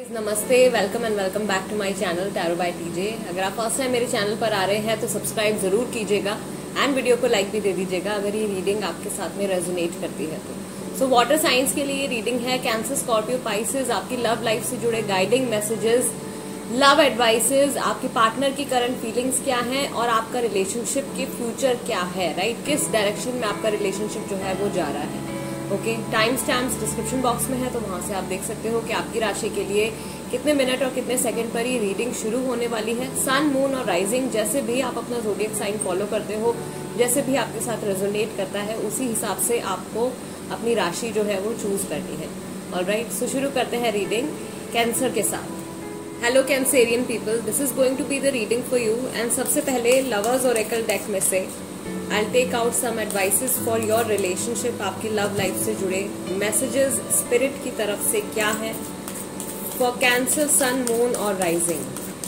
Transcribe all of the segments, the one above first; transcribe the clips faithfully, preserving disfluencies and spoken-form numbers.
नमस्ते, welcome and welcome back to my channel tarot by TJ. अगर आप first time मेरे चैनल पर आ रहे हैं तो सब्सक्राइब जरूर कीजिएगा एंड वीडियो को लाइक भी दे दीजिएगा अगर ये रीडिंग आपके साथ में रेजोनेट करती है तो। सो वाटर साइंस के लिए रीडिंग है कैंसर, स्कॉर्पियो, पाइसेस। आपकी लव लाइफ से जुड़े गाइडिंग मैसेजेस, लव एडवाइसेस, आपके पार्टनर की करंट फीलिंग्स क्या हैं और आपका रिलेशनशिप के फ्यूचर क्या है, राइट? किस डायरेक्शन में आपका रिलेशनशिप जो है वो जा रहा है। Okay, time stamps description box में है तो वहां से आप देख सकते हो कि आपकी राशि के लिए कितने मिनट और कितने सेकंड पर ये रीडिंग शुरू होने वाली है। सन, मून और राइजिंग, जैसे भी आप अपना ज़ोडिएक साइन फॉलो करते हो, जैसे भी आपके साथ रेजोनेट करता है, उसी हिसाब से आपको अपनी राशि जो है वो चूज करनी है। ऑलराइट, सो शुरू करते हैं रीडिंग कैंसर के साथ। Hello Cancerian people, this is going to be the reading for you. And सबसे पहले लवर्स ओरेकल डेक में से I'll take out some advices for your relationship। आपकी लव लाइफ से जुड़े मैसेजेस स्पिरिट की तरफ से क्या है फॉर कैंसर, सन, मून और rising.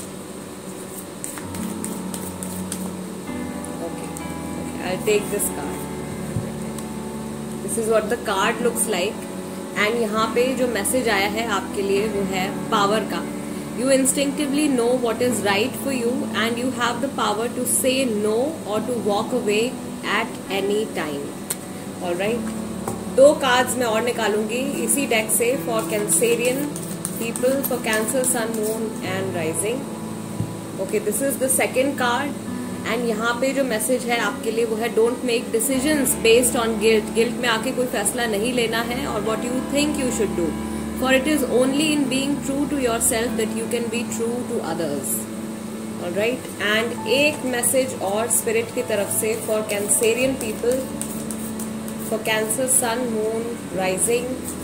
Okay, I'll take this card। This is what the card looks like। And यहाँ पे जो मैसेज आया है आपके लिए वो है पावर का। You instinctively know what is right for you and you have the power to say no or to walk away at any time। Alright, दो कार्ड्स मैं और निकालूंगी इसी डेक से for Cancerian people, for Cancer, sun, moon and rising. Okay, this is the second card and यहाँ पे जो message है आपके लिए वो है don't make decisions based on guilt. Guilt में आके कोई फैसला नहीं लेना है और what you think you should do, for it is only in being true to yourself that you can be true to others। Alright, and एक message और स्पिरिट की तरफ से for cancerian people, for cancer, sun, moon, rising।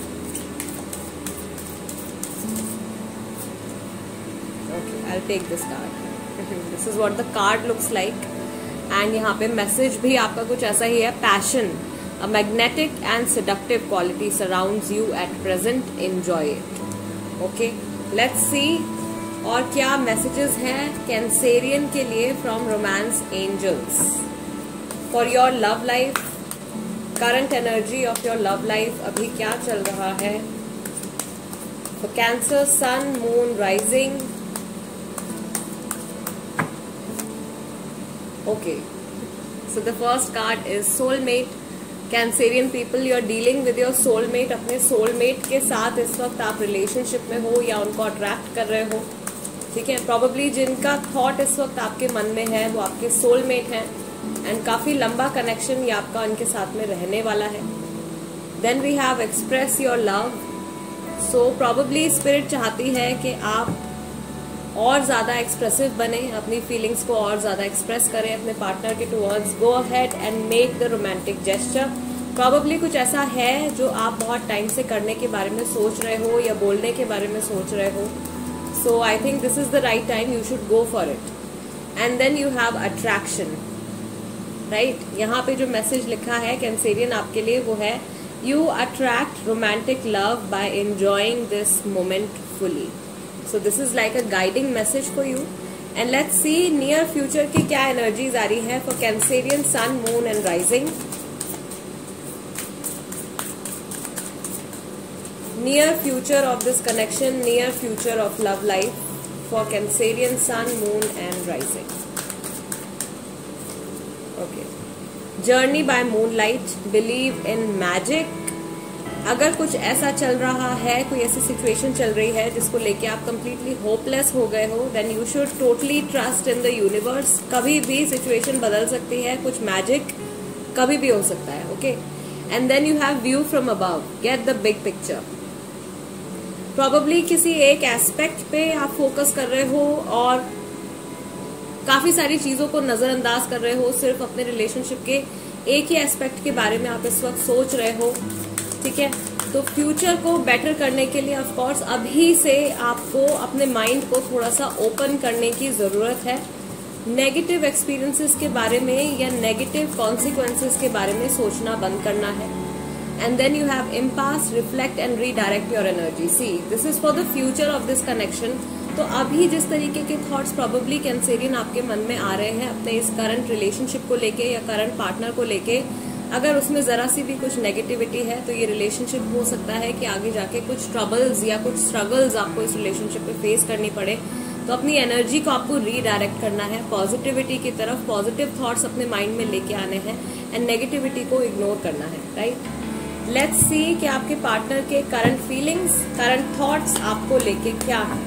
Okay, I'll take this card। This is what the card looks like। and यहाँ पे message भी आपका कुछ ऐसा ही है, passion, a magnetic and seductive quality surrounds you at present, enjoy it। okay, let's see और क्या मैसेजेस हैं कैंसेरियन के लिए from romance angels for your love life. Current energy of your love life अभी क्या चल रहा है for Cancer, sun, moon, rising. Okay, so the first card is soulmate. Cancerian people, you are dealing with your soulmate. अपने soulmate के साथ इस वक्त आप रिलेशनशिप में हो या उनको अट्रैक्ट कर रहे हो, ठीक है। प्रॉबेबली जिनका थॉट इस वक्त आपके मन में है वो आपके सोलमेट हैं एंड काफी लंबा कनेक्शन ये आपका उनके साथ में रहने वाला है। Then we have express your love. So probably spirit चाहती है कि आप और ज्यादा एक्सप्रेसिव बने, अपनी फीलिंग्स को और ज्यादा एक्सप्रेस करें अपने पार्टनर के towards. Go ahead and make the romantic gesture. Probably कुछ ऐसा है जो आप बहुत टाइम से करने के बारे में सोच रहे हो या बोलने के बारे में सोच रहे हो। So I think this is the right time, you should go for it. And then you have attraction, right. यहाँ पे जो मैसेज लिखा है कैंसेरियन आपके लिए वो है you attract romantic love by enjoying this moment fully. So this is like a guiding message for you and let's see near future की क्या energies आ रही है for Cancerian, Sun, Moon and Rising। Near future of this connection, near future of love life for Cancerian, Sun, Moon and Rising। Okay, journey by moonlight, believe in magic। अगर कुछ ऐसा चल रहा है, कोई ऐसी सिचुएशन चल रही है जिसको लेके आप कंप्लीटली होपलेस हो गए हो, then you should totally trust in the universe. कभी भी सिचुएशन बदल सकती है, कुछ मैजिक कभी भी हो सकता है। Okay, and then you have view from above, get the big picture. Probably किसी एक एस्पेक्ट पे आप फोकस कर रहे हो और काफी सारी चीजों को नजरअंदाज कर रहे हो, सिर्फ अपने रिलेशनशिप के एक ही एस्पेक्ट के बारे में आप इस वक्त सोच रहे हो, ठीक है। तो फ्यूचर को बेटर करने के लिए ऑफ कोर्स अभी से आपको अपने माइंड को थोड़ा सा ओपन करने की जरूरत है। नेगेटिव एक्सपीरियंसेस के बारे में या नेगेटिव कॉन्सिक्वेंसेस के बारे में सोचना बंद करना है। And then you have impasse, reflect and redirect your energy. See, this is for the future of this connection. तो अभी जिस तरीके के थॉट्स प्रॉबेबली कैंसेरियन आपके मन में आ रहे हैं अपने इस करंट रिलेशनशिप को लेके या करंट पार्टनर को लेके, अगर उसमें जरा सी भी कुछ नेगेटिविटी है तो ये रिलेशनशिप हो सकता है कि आगे जाके कुछ ट्रबल्स या कुछ स्ट्रगल्स आपको इस रिलेशनशिप में फेस करनी पड़े। तो अपनी एनर्जी को आपको रीडायरेक्ट करना है पॉजिटिविटी की तरफ, पॉजिटिव थॉट्स अपने माइंड में लेके आने हैं एंड नेगेटिविटी को इग्नोर करना है, राइट। लेट्स सी कि आपके पार्टनर के करंट फीलिंग्स, करंट थॉट्स आपको लेके क्या है,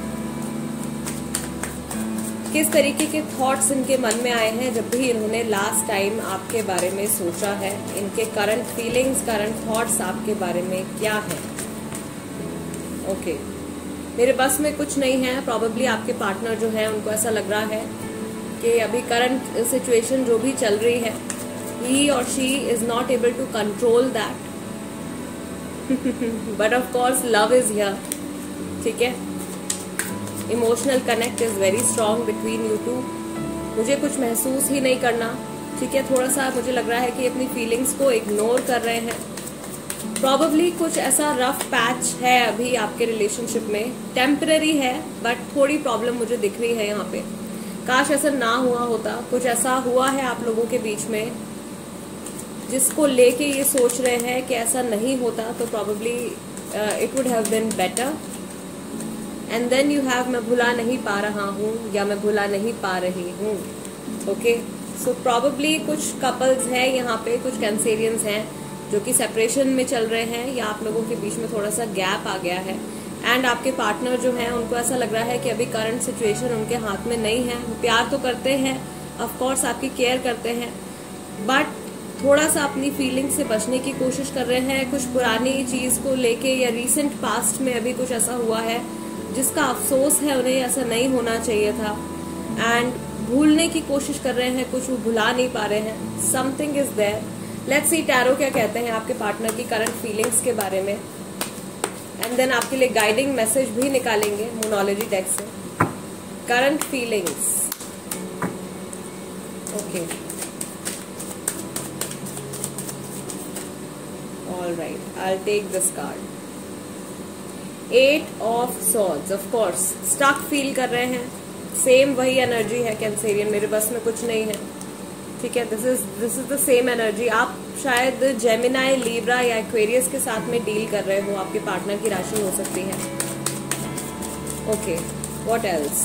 किस तरीके के थॉट्स इनके मन में आए हैं जब भी इन्होंने लास्ट टाइम आपके बारे में सोचा है। इनके करंट फीलिंग्स, करंट थॉट्स आपके बारे में क्या है। Okay okay. मेरे बस में कुछ नहीं है। प्रॉबेबली आपके पार्टनर जो है उनको ऐसा लग रहा है कि अभी करंट सिचुएशन जो भी चल रही है, ही और she is not able to control that, but of course love is here, ठीक है। Emotional connect is very strong between you two. मुझे कुछ महसूस ही नहीं करना, ठीक है। थोड़ा सा मुझे लग रहा है कि अपनी फीलिंग्स को इग्नोर कर रहे हैं। प्रॉबेबली कुछ ऐसा रफ पैच है अभी आपके रिलेशनशिप में, टेम्पररी है बट थोड़ी प्रॉब्लम मुझे दिख रही है यहाँ पे। काश ऐसा ना हुआ होता। कुछ ऐसा हुआ है आप लोगों के बीच में जिसको लेके ये सोच रहे हैं कि ऐसा नहीं होता तो probably it would have been better. And then you have मैं भुला नहीं पा रहा हूँ या मैं भुला नहीं पा रही हूँ। ओके, सो प्रॉबेबली कुछ कपल्स हैं यहाँ पे, कुछ कैंसेरियंस हैं जो कि सेपरेशन में चल रहे हैं या आप लोगों के बीच में थोड़ा सा गैप आ गया है। एंड आपके पार्टनर जो हैं उनको ऐसा लग रहा है कि अभी करंट सिचुएशन उनके हाथ में नहीं है। वो प्यार तो करते हैं, ऑफ कोर्स आपकी केयर करते हैं, बट थोड़ा सा अपनी फीलिंग से बचने की कोशिश कर रहे हैं। कुछ पुरानी चीज को लेके या रीसेंट पास्ट में अभी कुछ ऐसा हुआ है जिसका अफसोस है, उन्हें ऐसा नहीं होना चाहिए था। एंड भूलने की कोशिश कर रहे हैं, कुछ वो भुला नहीं पा रहे हैं। Something is there. Let's see tarot क्या कहते हैं आपके पार्टनर की करंट फीलिंग्स के बारे में, एंड देन आपके लिए गाइडिंग मैसेज भी निकालेंगे मोनोलॉजी डेक से। Current feelings, okay, all right, I will take this card. Eight of swords, of course stuck feel कर रहे हैं। सेम वही एनर्जी है कैंसेरियन, मेरे बस में कुछ नहीं है, ठीक है। This is this is the same energy. आप शायद जेमिनाई, लीब्रा या एक्वेरियस के साथ में डील कर रहे हो। आपके पार्टनर की राशि हो सकती है। Okay, what else?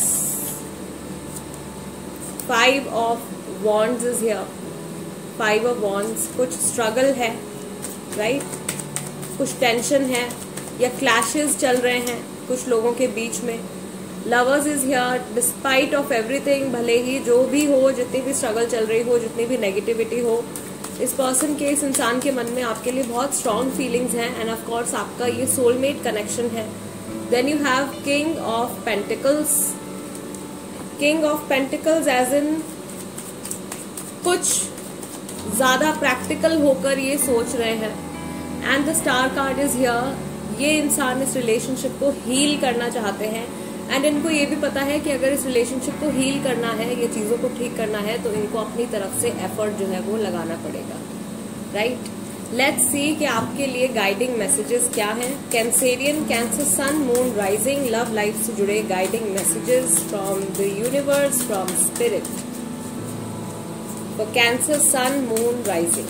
Five of wands is here. Five of wands, कुछ स्ट्रगल है, राइट right? कुछ टेंशन है या क्लैशेस चल रहे हैं कुछ लोगों के बीच में। Lovers is here despite of everything. भले ही जो भी हो, जितनी भी स्ट्रगल चल रही हो, जितनी भी नेगेटिविटी हो, इस पर्सन के, इस इंसान के मन में आपके लिए बहुत स्ट्रॉन्ग फीलिंग्स हैं एंड ऑफ कोर्स आपका ये सोलमेट कनेक्शन है। Then you have king of pentacles. King of pentacles as in कुछ ज्यादा प्रैक्टिकल होकर ये सोच रहे हैं। And the star card is here. ये इंसान इस रिलेशनशिप को हील करना चाहते हैं एंड इनको ये भी पता है कि अगर इस रिलेशनशिप को हील करना है, ये चीजों को ठीक करना है, तो इनको अपनी तरफ से एफर्ट जो है वो लगाना पड़ेगा, राइट। लेट्स सी कि आपके लिए गाइडिंग मैसेजेस क्या हैं। Cancerian, Cancer sun, moon rising, love life से जुड़े guiding messages from the universe, from spirit for Cancer sun, moon rising.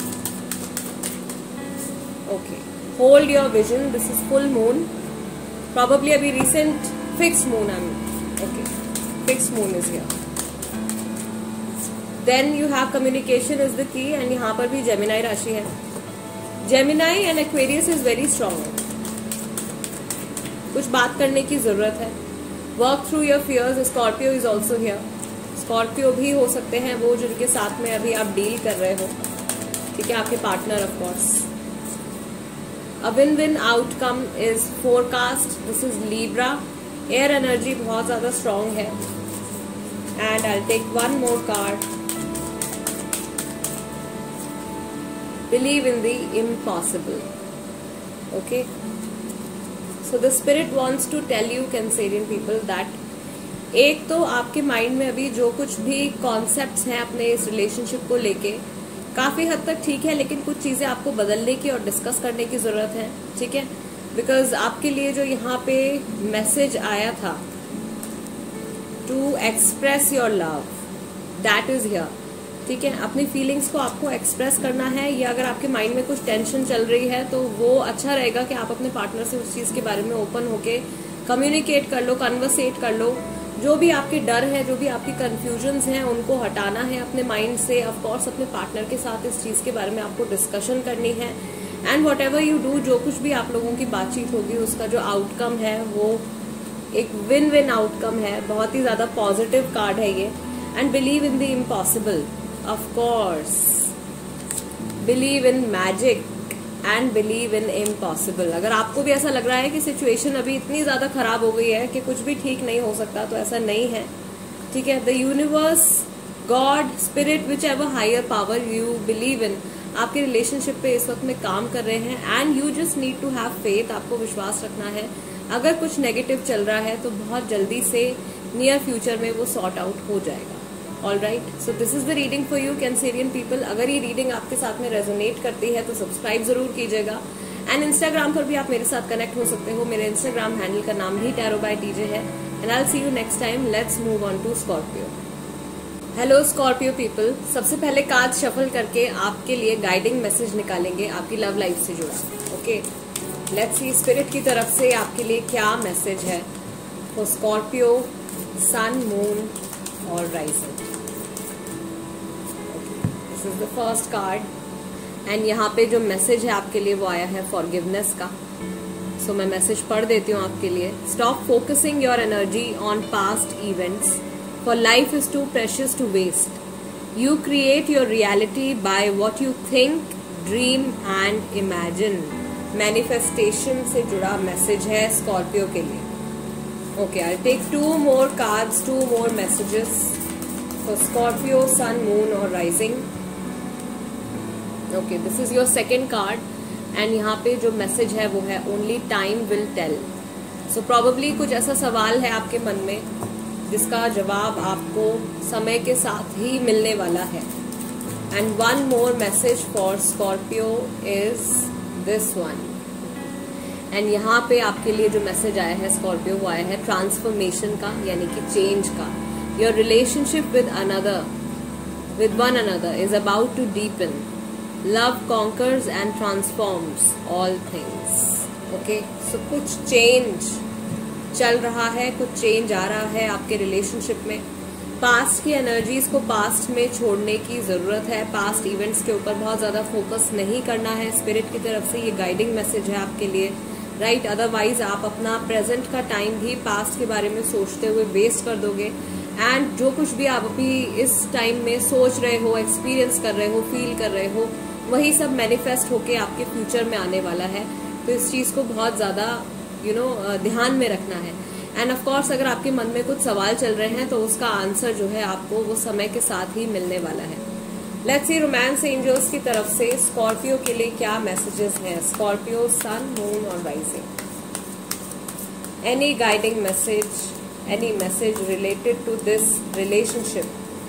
Okay, hold your vision. This is full moon, probably अभी recent fixed moon, I mean, okay, fixed moon is here. Then you have communication is the key, and यहाँ पर भी Gemini राशि है। Gemini and Aquarius is very strong. कुछ बात करने की जरूरत है। Work through your fears. Scorpio is also here. Scorpio भी हो सकते हैं वो जिनके साथ में अभी आप डील कर रहे हो, ठीक है, आपके partner of course. A win-win outcome is forecast. This is Libra. Air energy बहुत ज्यादा स्ट्रॉन्ग है। And I take one more card. Believe in the impossible. Okay, so the spirit wants to tell you Cancerian people that एक तो आपके mind में अभी जो कुछ भी कॉन्सेप्ट्स हैं अपने इस रिलेशनशिप को लेके काफी हद तक ठीक है, लेकिन कुछ चीजें आपको बदलने की और डिस्कस करने की जरूरत है, ठीक है। बिकॉज आपके लिए जो यहाँ पे मैसेज आया था to express your love, that is here. ठीक है। अपनी फीलिंग्स को आपको एक्सप्रेस करना है, या अगर आपके माइंड में कुछ टेंशन चल रही है तो वो अच्छा रहेगा कि आप अपने पार्टनर से उस चीज के बारे में ओपन होके कम्युनिकेट कर लो, कन्वर्सेट कर लो। जो भी आपके डर है, जो भी आपकी कंफ्यूजन्स हैं, उनको हटाना है अपने माइंड से। ऑफ कोर्स अपने पार्टनर के साथ इस चीज के बारे में आपको डिस्कशन करनी है। And whatever you do, जो कुछ भी आप लोगों की बातचीत होगी उसका जो आउटकम है वो एक विन विन आउटकम है। बहुत ही ज्यादा पॉजिटिव कार्ड है ये। And believe in the impossible, of course believe in magic and believe in impossible. अगर आपको भी ऐसा लग रहा है कि सिचुएशन अभी इतनी ज्यादा खराब हो गई है कि कुछ भी ठीक नहीं हो सकता, तो ऐसा नहीं है, ठीक है। The universe, God, spirit, whichever higher power you believe in, आपके रिलेशनशिप पे इस वक्त में काम कर रहे हैं। And you just need to have faith, आपको विश्वास रखना है। अगर कुछ नेगेटिव चल रहा है तो बहुत जल्दी से नियर फ्यूचर में वो सॉर्ट आउट हो जाएगा। All right, so this is the reading for you Cancerian people. अगर ये रीडिंग आपके साथ में रेजोनेट करती है तो सब्सक्राइब जरूर कीजिएगा। एंड इंस्टाग्राम पर भी आप मेरे साथ कनेक्ट हो सकते हो। मेरे इंस्टाग्राम हैंडल का नाम भी टैरो बाय टीजे है। And I will see you next time. Let's move on to Scorpio. Hello Scorpio people, सबसे पहले कार्ड शफल करके आपके लिए गाइडिंग मैसेज निकालेंगे आपकी लव लाइफ से जुड़ा। ओके, लेट्स सी स्पिरिट की तरफ से आपके लिए क्या मैसेज है फॉर स्कॉर्पियो, सन, मून और rising. This is the first card. And यहाँ पे जो मैसेज है आपके लिए वो आया है फॉरगिवनेस का। सो so, मैं मैसेज पढ़ देती हूँ आपके लिए। Stop focusing your energy on past events, for life is too precious to waste. You create your reality by what you think, dream and imagine. Manifestation से जुड़ा मैसेज है स्कॉर्पियो के लिए। Okay, I'll take two more cards, two more messages for Scorpio, Sun, Moon or Rising. Okay, this is your second card and यहाँ पे जो message है वो है Only time will tell. So probably कुछ ऐसा सवाल है आपके मन में जिसका जवाब आपको समय के साथ ही मिलने वाला है। And one more message for Scorpio is this one. And यहाँ पे आपके लिए जो मैसेज आया है स्कॉर्पियो वो आया है ट्रांसफॉर्मेशन का, यानी कि चेंज का। Your relationship with another with one another is about to deepen. Love conquers and transforms all things. Okay, so कुछ चेंज चल रहा है, कुछ चेंज आ रहा है आपके रिलेशनशिप में। पास्ट की एनर्जीज को पास्ट में छोड़ने की जरूरत है। पास्ट इवेंट्स के ऊपर बहुत ज्यादा फोकस नहीं करना है। स्पिरिट की तरफ से ये गाइडिंग मैसेज है आपके लिए, राइट। अदरवाइज आप अपना प्रेजेंट का टाइम भी पास्ट के बारे में सोचते हुए वेस्ट कर दोगे। एंड जो कुछ भी आप अभी इस टाइम में सोच रहे हो, एक्सपीरियंस कर रहे हो, फील कर रहे हो, वही सब मैनिफेस्ट होके आपके फ्यूचर में आने वाला है। तो इस चीज को बहुत ज्यादा यू you नो know, ध्यान में रखना है। एंड ऑफ कोर्स अगर आपके मन में कुछ सवाल चल रहे हैं तो उसका आंसर जो है आपको वो समय के साथ ही मिलने वाला है। लेट्स सी रोमांस एंजल्स की तरफ से स्कॉर्पियो के लिए क्या मैसेजेस हैं। स्कॉर्पियो, सन, मून और rising. Any guiding message, any message related to this relationship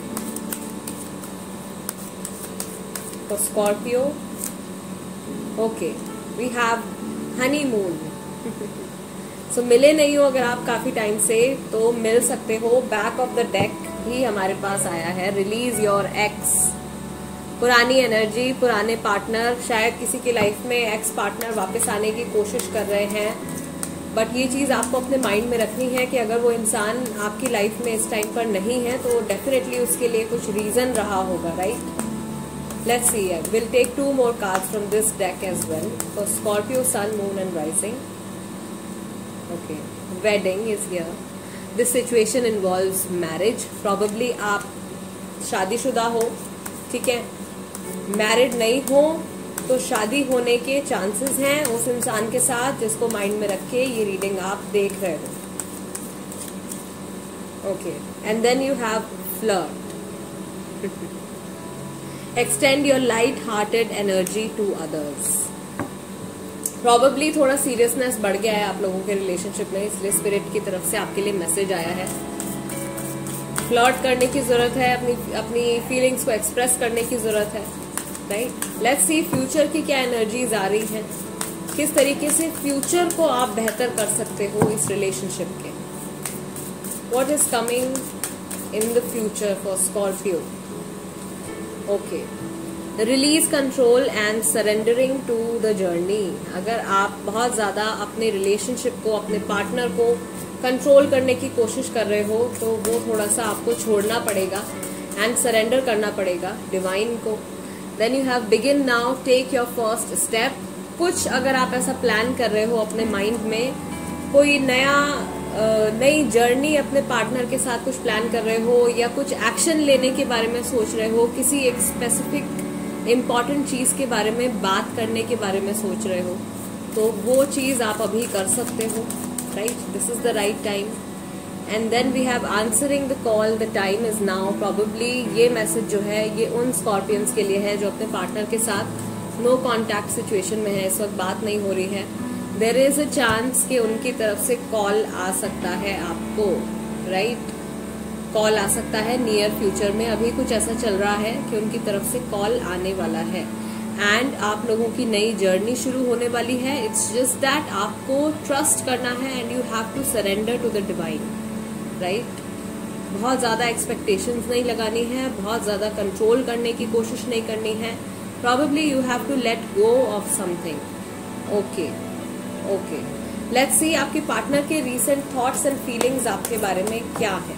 for Scorpio. Okay, we have honeymoon. So so, मिले नहीं हो अगर आप काफी टाइम से तो मिल सकते हो। बैक ऑफ द डेक भी हमारे पास आया है रिलीज योर एक्स। पुरानी एनर्जी, पुराने पार्टनर, शायद किसी की लाइफ में एक्स पार्टनर वापस आने की कोशिश कर रहे हैं। बट ये चीज आपको अपने माइंड में रखनी है कि अगर वो इंसान आपकी लाइफ में इस टाइम पर नहीं है तो डेफिनेटली उसके लिए कुछ रीजन रहा होगा, right. Let's see, will take two more cards from this deck as well for Scorpio, sun, moon and rising. Okay, wedding is here. This situation involves marriage. Probably आप शादीशुदा हो, ठीक है। मैरिड नहीं हो तो शादी होने के चांसेस हैं उस इंसान के साथ जिसको माइंड में रख के ये रीडिंग आप देख रहे हो। Okay, and then you have flirt. Extend your light hearted energy to others. Probably थोड़ा सीरियसनेस बढ़ गया है आप लोगों के रिलेशनशिप में, इसलिए स्पिरिट की तरफ से आपके लिए मैसेज आया है। फ्लर्ट करने की जरूरत है, अपनी अपनी फीलिंग्स को एक्सप्रेस करने की जरूरत है, राइट। लेट्स सी फ्यूचर की क्या एनर्जीज आ रही हैं, किस तरीके से फ्यूचर को आप बेहतर कर सकते हो इस रिलेशनशिप के। What is coming in the future for Scorpio. Okay, release control and surrendering to the journey. अगर आप बहुत ज्यादा अपने रिलेशनशिप को, अपने पार्टनर को कंट्रोल करने की कोशिश कर रहे हो तो वो थोड़ा सा आपको छोड़ना पड़ेगा एंड सरेंडर करना पड़ेगा डिवाइन को। Then you have begin now, take your first step. कुछ अगर आप ऐसा प्लान कर रहे हो अपने माइंड में, कोई नया नई जर्नी अपने पार्टनर के साथ कुछ प्लान कर रहे हो या कुछ एक्शन लेने के बारे में सोच रहे हो, किसी एक स्पेसिफिक इम्पॉर्टेंट चीज के बारे में बात करने के बारे में सोच रहे हो, तो वो चीज आप अभी कर सकते हो, right? This is the right time. And then we have answering the call, the time is now. Probably ये मैसेज जो है ये उन स्कॉर्पियंस के लिए है जो अपने पार्टनर के साथ नो कॉन्टैक्ट सिचुएशन में है, इस वक्त बात नहीं हो रही है। देयर इज अ चांस कि उनकी तरफ से कॉल आ सकता है आपको, राइट? कॉल आ सकता है नियर फ्यूचर में। अभी कुछ ऐसा चल रहा है कि उनकी तरफ से कॉल आने वाला है एंड आप लोगों की नई जर्नी शुरू होने वाली है। इट्स जस्ट दैट आपको ट्रस्ट करना है and you have to surrender to the divine, right? बहुत ज्यादा एक्सपेक्टेशंस नहीं लगानी है, बहुत ज्यादा कंट्रोल करने की कोशिश नहीं करनी है। Probably you have to let go of something. Okay okay, let's see आपके पार्टनर के रीसेंट थॉट्स एंड फीलिंग्स आपके बारे में क्या है।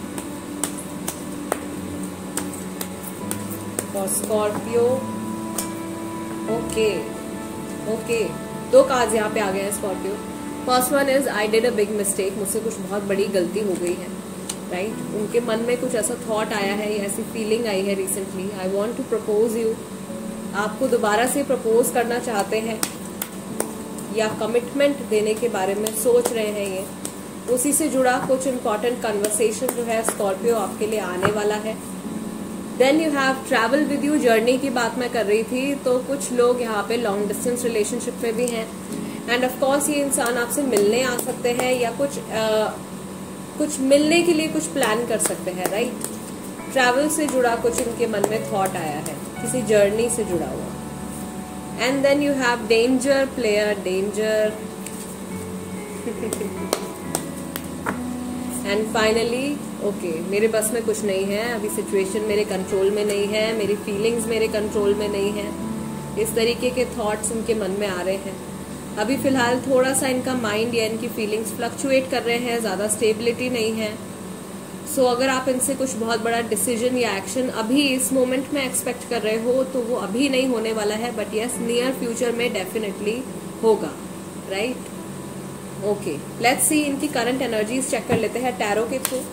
फॉर स्कॉर्पियो, ओके ओके, दो कार्ड्स यहाँ पे आ गए हैं Scorpio. First one is I did a big mistake, मुझसे कुछ बहुत बड़ी गलती हो गई है, राइट right? उनके मन में कुछ ऐसा थॉट आया है या ऐसी फीलिंग आई है recently. I want to propose you, आपको दोबारा से प्रपोज करना चाहते हैं या कमिटमेंट देने के बारे में सोच रहे हैं। ये उसी से जुड़ा कुछ इंपॉर्टेंट कन्वर्सेशन जो है स्कॉर्पियो आपके लिए आने वाला है। Then you have travel with you, journey की बात मैं कर रही थी, तो कुछ लोग यहाँ पे लॉन्ग डिस्टेंस रिलेशनशिप में भी हैं एंड ऑफ कोर्स ये इंसान आपसे मिलने आ सकते हैं या कुछ आ, कुछ मिलने के लिए कुछ प्लान कर सकते हैं, राइट? ट्रैवल से जुड़ा कुछ इनके मन में थॉट आया है, किसी जर्नी से जुड़ा हुआ। And then you have danger player, danger. And finally okay, मेरे बस में कुछ नहीं है अभी, सिचुएशन मेरे कंट्रोल में नहीं है, मेरी फीलिंग्स मेरे कंट्रोल में नहीं है। इस तरीके के थॉट्स इनके मन में आ रहे हैं अभी फिलहाल। थोड़ा सा इनका माइंड या इनकी फीलिंग्स फ्लक्चुएट कर रहे हैं, ज्यादा स्टेबिलिटी नहीं है। सो so, अगर आप इनसे कुछ बहुत बड़ा डिसीजन या एक्शन अभी इस मोमेंट में एक्सपेक्ट कर रहे हो तो वो अभी नहीं होने वाला है, बट यस नियर फ्यूचर में डेफिनेटली होगा, राइट? ओके, लेट्स सी इनकी करंट एनर्जीज चेक कर लेते हैं टैरो के through.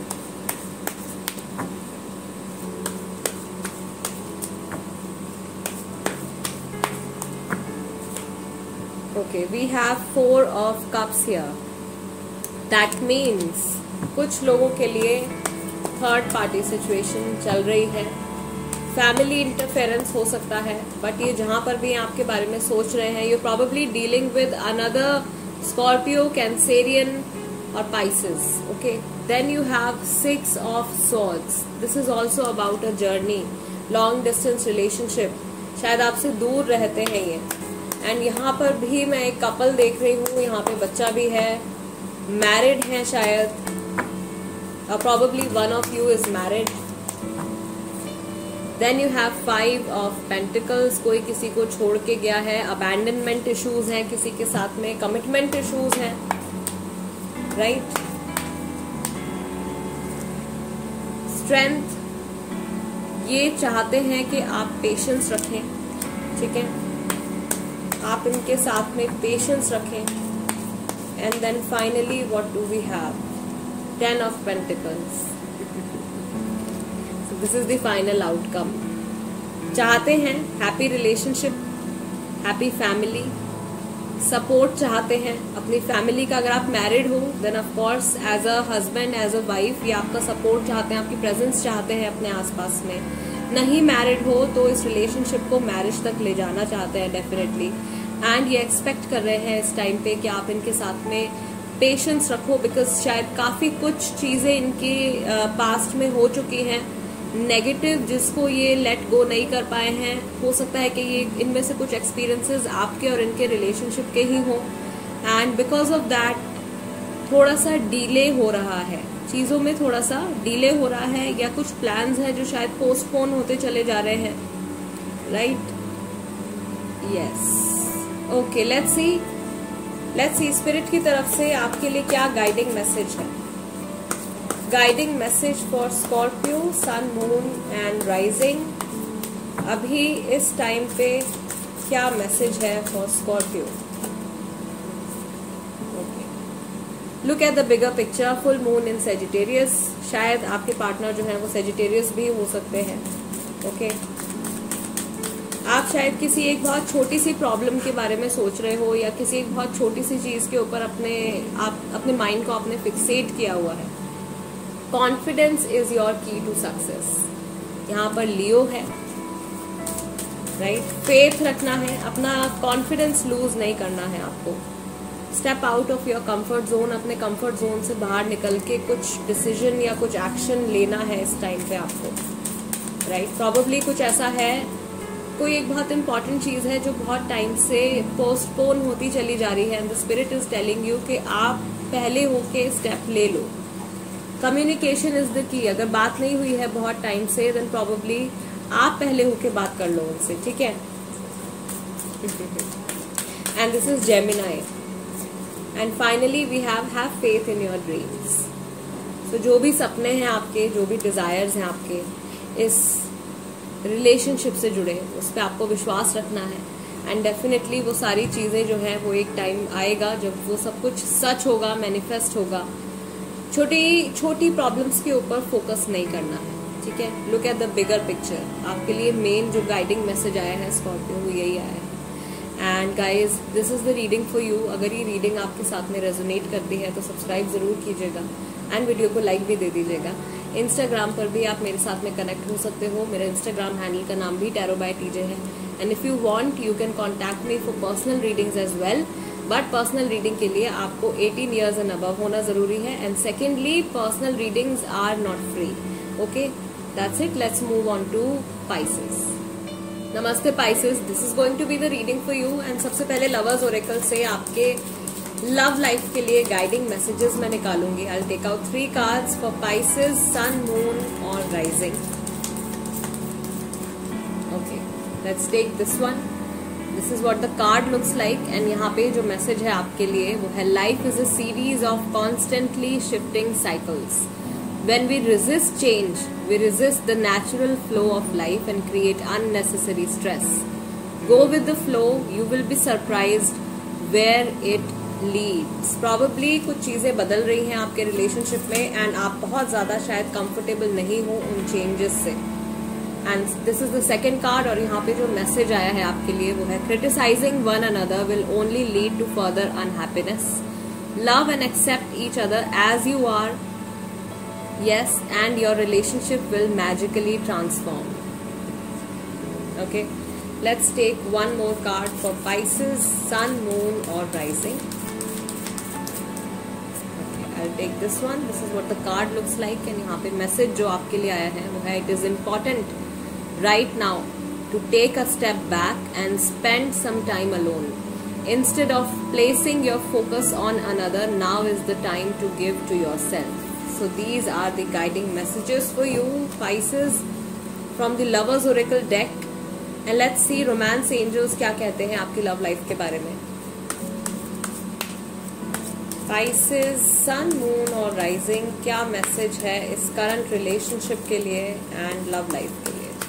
Okay, we have four of cups here. That means कुछ लोगों के लिए थर्ड पार्टी सिचुएशन चल रही है, फैमिली इंटरफेरेंस हो सकता है, बट ये जहां पर भी आपके बारे में सोच रहे हैं, you probably dealing with another Scorpio, Cancerian और Pisces. Okay, then you have six of swords. This is also about a journey, long distance relationship, शायद आपसे दूर रहते हैं ये। एंड यहाँ पर भी मैं एक कपल देख रही हूँ, यहाँ पे बच्चा भी है, मैरिड है शायद, probably one of you is married. Then you have five of pentacles, कोई किसी को छोड़ के गया है, abandonment issues हैं किसी के साथ में, commitment issues हैं, right? Strength, ये चाहते हैं कि आप पेशेंस रखें, ठीक है? आप इनके साथ में पेशेंस रखें। And then finally what do we have? Ten of Pentacles. So this is the final outcome. चाहते हैं happy relationship, happy family, support चाहते हैं अपनी फैमिली का। अगर आप मैरिड हो then of course as a husband, as a wife ये आपका सपोर्ट चाहते हैं, आपकी प्रेजेंस चाहते हैं अपने आसपास में। नहीं मैरिड हो तो इस रिलेशनशिप को मैरिज तक ले जाना चाहते हैं डेफिनेटली। एंड ये एक्सपेक्ट कर रहे हैं इस टाइम पे कि आप इनके साथ में पेशेंस रखो, बिकॉज शायद काफी कुछ चीजें इनके पास्ट में हो चुकी हैं नेगेटिव, जिसको ये लेट गो नहीं कर पाए हैं। हो सकता है कि ये इनमें से कुछ एक्सपीरियंसेस आपके और इनके रिलेशनशिप के ही हों एंड बिकॉज ऑफ दैट थोड़ा सा डिले हो रहा है, चीजों में थोड़ा सा डिले हो रहा है, या कुछ प्लान्स हैं जो शायद पोस्टपोन होते चले जा रहे हैं। Right? Yes, okay, let's see let's see spirit की तरफ से आपके लिए क्या गाइडिंग मैसेज है. Guiding message for Scorpio, sun, moon and rising. अभी इस टाइम पे क्या मैसेज है for Scorpio? Look at the bigger picture. Full moon in Sagittarius. शायद आपके पार्टनर जो है वो सेजिटेरियस भी हो सकते हैं. Okay okay. आप शायद किसी एक बहुत छोटी सी प्रॉब्लम के बारे में सोच रहे हो, या किसी एक बहुत छोटी सी चीज के ऊपर अपने आप अपने माइंड को आपने फिक्सेट किया हुआ है. Confidence is your key to success. यहाँ पर लियो है, राइट right? फेथ रखना है, अपना कॉन्फिडेंस लूज नहीं करना है आपको. Step out of your comfort zone. अपने कंफर्ट जोन से बाहर निकल के कुछ डिसीजन या कुछ एक्शन लेना है इस टाइम पे आपको, राइट right? प्रॉबेबली कुछ ऐसा है, कोई एक बहुत इंपॉर्टेंट चीज है जो बहुत टाइम से पोस्टपोन होती चली जा रही है, and the spirit is telling you कि आप पहले होके स्टेप ले लो. Communication is the key. अगर बात नहीं हुई है बहुत टाइम से, देन प्रॉबेबली आप पहले होके बात कर लो उनसे, ठीक है? And this is Gemini. And finally we have have faith in your dreams. तो जो भी सपने हैं आपके, जो भी डिजायर्स हैं आपके इस रिलेशनशिप से जुड़े, उस पर आपको विश्वास रखना है. एंड डेफिनेटली वो सारी चीजें जो है वो एक टाइम आएगा जब वो सब कुछ सच होगा, मैनिफेस्ट होगा. छोटी छोटी प्रॉब्लम्स के ऊपर फोकस नहीं करना है, ठीक है? Look at the bigger picture. आपके लिए मेन जो गाइडिंग मैसेज आया है स्कॉर्पियो, वो यही आया है. And guys, this is the reading for you. अगर ये रीडिंग आपके साथ में रेजोनेट करती है तो सब्सक्राइब जरूर कीजिएगा एंड वीडियो को लाइक भी दे दीजिएगा. इंस्टाग्राम पर भी आप मेरे साथ में कनेक्ट हो सकते हो. मेरा इंस्टाग्राम हैंडल का नाम भी टैरो बाय टीजे है. And if you want you can contact me for personal readings as well. But personal reading के लिए आपको एटीन ईयर्स एंड अबव होना जरूरी है. And secondly, personal readings are not free. Okay, that's it. Let's move on to Pisces. नमस्ते Pisces, this is going to be the reading for you. And सबसे पहले lovers Oracle से आपके love life के लिए गाइडिंग मैसेजेस मैं निकालूंगी. I will take out three cards for Pisces, sun, moon और rising. Okay, let's take this one. This is what the card looks like. And यहाँ पे जो मैसेज है आपके लिए वो है, life is a series of constantly shifting cycles. When we resist change, we resist the natural flow of life and create unnecessary stress. Go with the flow, you will be surprised where it leads. Probably कुछ चीजें बदल रही हैं आपके relationship में, and आप बहुत ज्यादा शायद कंफर्टेबल नहीं हो उन चेंजेस से. And this is the second card. और यहाँ पे जो मैसेज आया है आपके लिए वो है, criticising one another will only lead to further unhappiness. Love and accept each other as you are. Yes, and your relationship will magically transform. Okay, let's take one more card for Pisces, Sun, Moon or Rising. Okay, I'll take this one. This is what the card looks like. And यहाँ पे message जो आपके लिए आया है वो है, it is important right now to take a step back and spend some time alone. Instead of placing your focus on another, now is the time to give to yourself. So these are the guiding messages for you, Pisces, from the Lovers Oracle deck. And let's see romance angels क्या कहते हैं आपकी love life के बारे में. Pisces, Sun, Moon और Rising, क्या message है इस करंट रिलेशनशिप के लिए एंड लव लाइफ के लिए?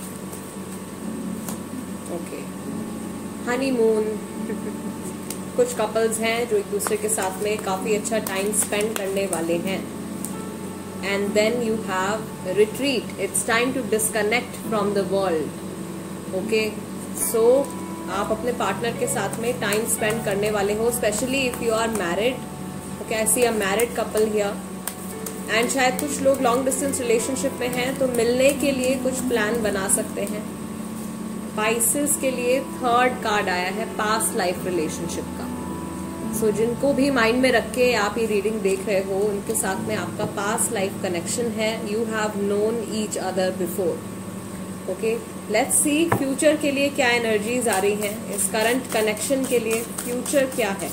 Okay, honeymoon. कुछ कपल्स हैं जो एक दूसरे के साथ में काफी अच्छा टाइम स्पेंड करने वाले हैं. And then you have retreat. It's time to disconnect from the world. Okay, so आप अपने पार्टनर के साथ में टाइम स्पेंड करने वाले हो, specially if you are married. Okay, I see a married couple here. And शायद कुछ लोग लॉन्ग डिस्टेंस रिलेशनशिप में हैं, तो मिलने के लिए कुछ प्लान बना सकते हैं. पाइसेस के लिए थर्ड कार्ड आया है, पास्ट लाइफ रिलेशनशिप का. सो so, जिनको भी माइंड में रख के आप ये रीडिंग देख रहे हो, उनके साथ में आपका पास्ट लाइफ कनेक्शन है. You have known each other before. Okay, let's see future के लिए क्या एनर्जीज आ रही हैं. इस करंट कनेक्शन के लिए फ्यूचर क्या है?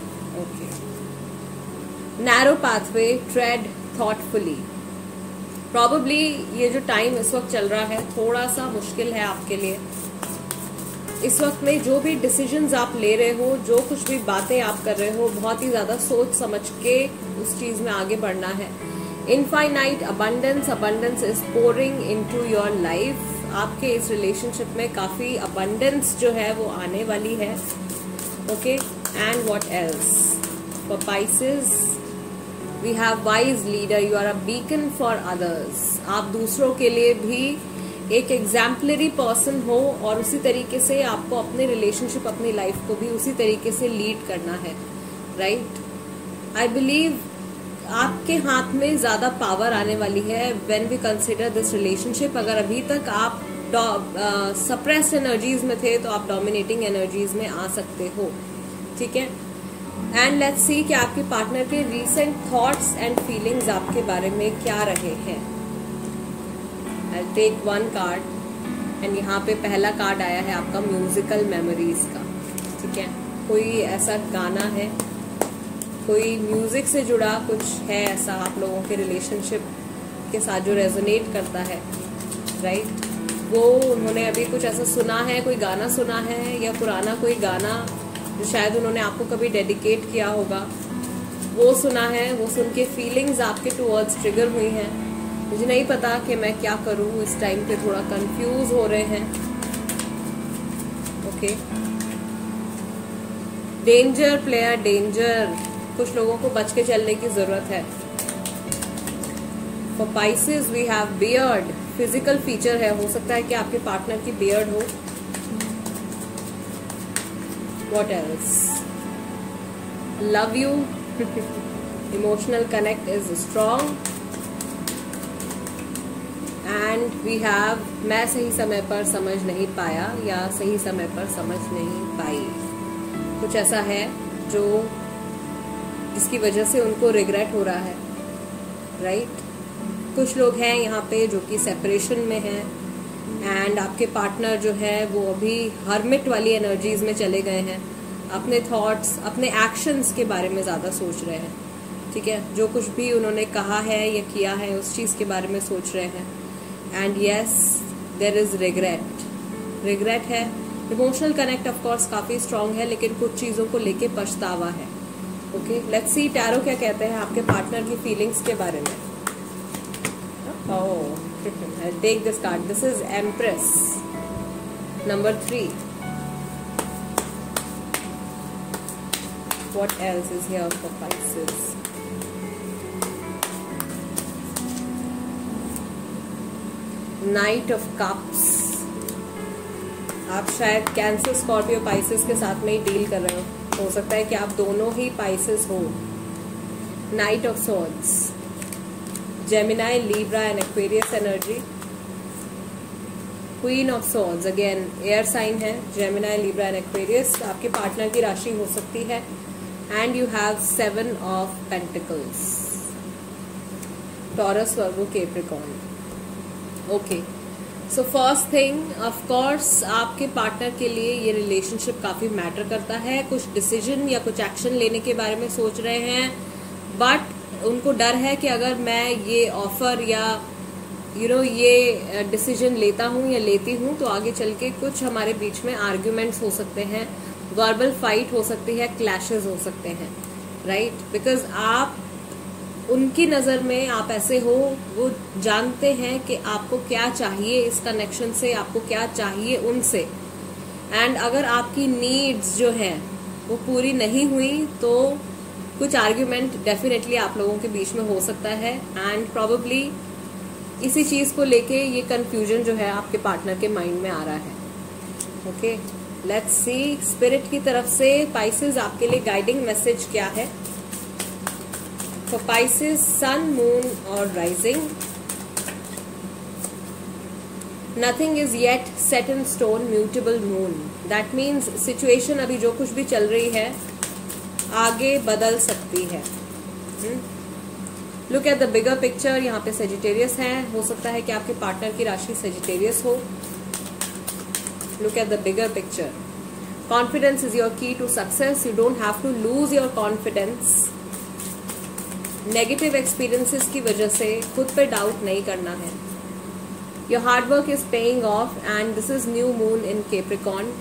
Okay, narrow pathway, tread thoughtfully. Probably ये जो टाइम इस वक्त चल रहा है थोड़ा सा मुश्किल है आपके लिए। इस वक्त में जो भी डिसीजंस आप ले रहे हो, जो कुछ भी बातें आप कर रहे हो, बहुत ही ज्यादा सोच समझ के उस चीज में आगे बढ़ना है। Infinite abundance abundance is pouring into your life. आपके इस रिलेशनशिप में काफी अबंडेंस जो है वो आने वाली है। Okay, and what else for Pisces, we have wise leader, you are a beacon for others. आप दूसरों के लिए भी एक एग्जाम्पलरी पर्सन हो और उसी तरीके से आपको अपने रिलेशनशिप, अपनी लाइफ को भी उसी तरीके से लीड करना है, राइट। आई बिलीव आपके हाथ में ज्यादा पावर आने वाली है when we consider this relationship. अगर अभी तक आप सप्रेस्ड एनर्जीज में थे तो आप डोमिनेटिंग एनर्जीज में आ सकते हो, ठीक है। एंड लेट्स सी कि आपके पार्टनर के रीसेंट थॉट्स एंड फीलिंग्स आपके बारे में क्या रहे हैं। I take one card and यहाँ पे पहला कार्ड आया है आपका म्यूजिकल मेमोरीज का, ठीक है। कोई ऐसा गाना है, कोई म्यूजिक से जुड़ा कुछ है ऐसा आप लोगों के रिलेशनशिप के साथ जो रेजोनेट करता है, राइट। वो उन्होंने अभी कुछ ऐसा सुना है, कोई गाना सुना है या पुराना कोई गाना जो शायद उन्होंने आपको कभी डेडिकेट किया होगा, वो सुना है। वो सुन के फीलिंग्स आपके टुवर्ड्स ट्रिगर हुई हैं। मुझे नहीं पता कि मैं क्या करूं, इस टाइम पे थोड़ा कंफ्यूज हो रहे हैं। ओके, डेंजर प्लेयर, डेंजर, कुछ लोगों को बच के चलने की जरूरत है। For Pisces we have beard, physical feature है, हो सकता है कि आपके पार्टनर की बियर्ड हो। What else, love you, emotional connect is strong and we have, मैं सही समय पर समझ नहीं पाया या सही समय पर समझ नहीं पाई। कुछ ऐसा है जो जिसकी वजह से उनको रिग्रेट हो रहा है, राइट। कुछ लोग हैं यहाँ पे जो कि सेपरेशन में हैं एंड आपके पार्टनर जो है वो अभी हर्मिट वाली एनर्जीज में चले गए हैं। अपने थॉट्स, अपने एक्शंस के बारे में ज़्यादा सोच रहे हैं, ठीक है। जो कुछ भी उन्होंने कहा है या किया है उस चीज़ के बारे में सोच रहे हैं। And yes, there is regret, regret है। इमोशनल कनेक्ट ऑफ कोर्स काफ़ी स्ट्रांग है, लेकिन कुछ चीज़ों को लेके पछतावा है। ओके, लेट्स सी टैरो क्या कहते हैं आपके पार्टनर की फीलिंग्स के बारे में। Oh, I'll take this card. This is Empress, number three. What else is here for Pisces? Knight of Cups. आप शायद कैंसर, स्कॉर्पियो, पाइसेस के साथ में ही डील कर रहे हो। हो सकता है कि आप दोनों ही पाइसेस हो। Knight of swords, Gemini, Libra and Aquarius energy. Queen of swords, again air sign है। जेमिनाई, लीब्रा एंड एक्वेरियस आपके पार्टनर की राशि हो सकती है। And you have seven of pentacles, Taurus, Virgo, Capricorn. Okay, so first thing, of course आपके partner के लिए ये रिलेशनशिप काफी मैटर करता है। कुछ डिसीजन या कुछ एक्शन लेने के बारे में सोच रहे हैं, बट उनको डर है कि अगर मैं ये ऑफर या यू नो ये डिसीजन लेता हूँ या लेती हूँ तो आगे चल के कुछ हमारे बीच में आर्ग्यूमेंट्स हो सकते हैं, वर्बल फाइट हो सकती है, क्लैशेस हो सकते हैं, राइट। बिकॉज आप उनकी नज़र में आप ऐसे हो, वो जानते हैं कि आपको क्या चाहिए इस कनेक्शन से, आपको क्या चाहिए उनसे। एंड अगर आपकी नीड्स जो है वो पूरी नहीं हुई तो कुछ आर्ग्यूमेंट डेफिनेटली आप लोगों के बीच में हो सकता है। एंड प्रोबेबली इसी चीज को लेके ये कंफ्यूजन जो है आपके पार्टनर के माइंड में आ रहा है। ओके, लेट्स सी स्पिरिट की तरफ से पाइसेस आपके लिए गाइडिंग मैसेज क्या है। फॉर पाइसेस, सन, मून और rising, nothing is yet set in stone, mutable moon. That means situation अभी जो कुछ भी चल रही है आगे बदल सकती है। Look at the bigger picture, यहाँ पे सेजिटेरियस है, हो सकता है कि आपके पार्टनर की राशि सेजिटेरियस हो। Look at the bigger picture, confidence is your key to success, you don't have to lose your confidence. Negative experiences की वजह से खुद पे डाउट नहीं करना है. Your hard work is paying off and this is new moon in Capricorn.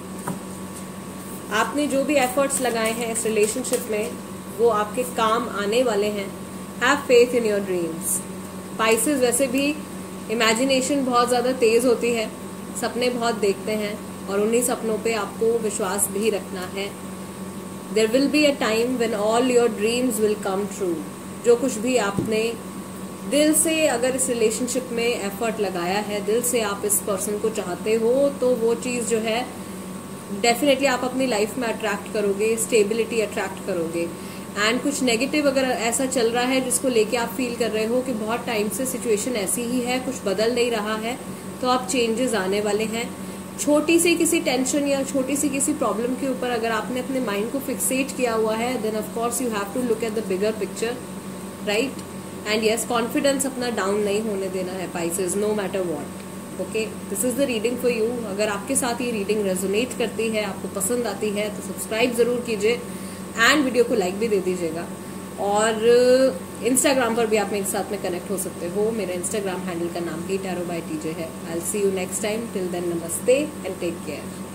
आपने जो भी एफर्ट्स लगाए हैं इस रिलेशनशिप में वो आपके काम आने वाले हैं. Have faith in your dreams. Pisces वैसे भी इमेजिनेशन बहुत ज़्यादा तेज होती है, सपने बहुत देखते हैं और उन्हीं सपनों पे आपको विश्वास भी रखना है. There will be a time when all your dreams will come true. जो कुछ भी आपने दिल से अगर इस रिलेशनशिप में एफर्ट लगाया है, दिल से आप इस पर्सन को चाहते हो, तो वो चीज़ जो है डेफिनेटली आप अपनी लाइफ में अट्रैक्ट करोगे, स्टेबिलिटी अट्रैक्ट करोगे. एंड कुछ नेगेटिव अगर ऐसा चल रहा है जिसको लेके आप फील कर रहे हो कि बहुत टाइम से सिचुएशन ऐसी ही है, कुछ बदल नहीं रहा है, तो आप चेंजेस आने वाले हैं. छोटी सी किसी टेंशन या छोटी सी किसी प्रॉब्लम के ऊपर अगर आपने अपने माइंड को फिक्सेट किया हुआ है, then of course you have to look at the bigger picture, right. And yes, confidence अपना डाउन नहीं होने देना है Pisces, no matter what. Okay, this is the reading for you. अगर आपके साथ ये रीडिंग रेजोनेट करती है, आपको पसंद आती है, तो सब्सक्राइब जरूर कीजिए एंड वीडियो को लाइक भी दे दीजिएगा. और इंस्टाग्राम पर भी आप मेरे साथ में कनेक्ट हो सकते हो. मेरा इंस्टाग्राम हैंडल का नाम भी टैरो बाय टीजे है. I will see you next time. Till then, नमस्ते एंड टेक केयर.